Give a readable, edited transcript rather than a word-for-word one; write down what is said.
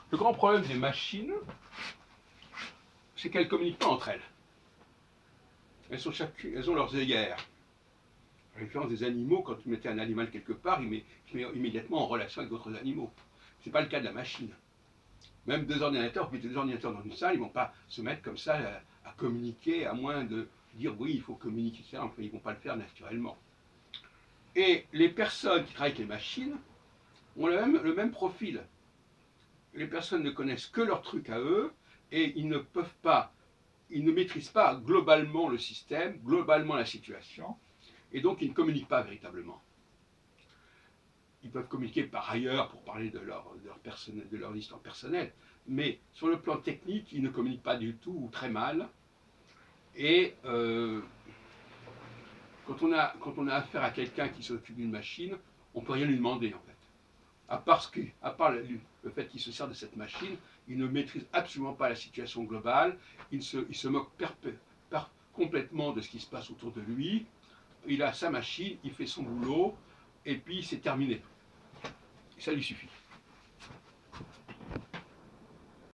Le grand problème des machines, c'est qu'elles ne communiquent pas entre elles. Elles ont leurs œillères. À la différence des animaux, quand tu mettais un animal quelque part, il met immédiatement en relation avec d'autres animaux. Ce n'est pas le cas de la machine. Même deux ordinateurs, vous mettez deux ordinateurs dans une salle, ils ne vont pas se mettre comme ça à communiquer, à moins de dire oui, il faut communiquer, etc. Enfin, ils ne vont pas le faire naturellement. Et les personnes qui travaillent avec les machines ont le même profil. Les personnes ne connaissent que leur truc à eux et ils ne maîtrisent pas globalement le système, globalement la situation, et donc ils ne communiquent pas véritablement. Ils peuvent communiquer par ailleurs pour parler de leur histoire personnelle, mais sur le plan technique, ils ne communiquent pas du tout ou très mal. Et quand on a affaire à quelqu'un qui s'occupe d'une machine, on ne peut rien lui demander en fait. À part le fait qu'il se sert de cette machine, il ne maîtrise absolument pas la situation globale, il se moque complètement de ce qui se passe autour de lui, il a sa machine, il fait son boulot, et puis c'est terminé. Ça lui suffit.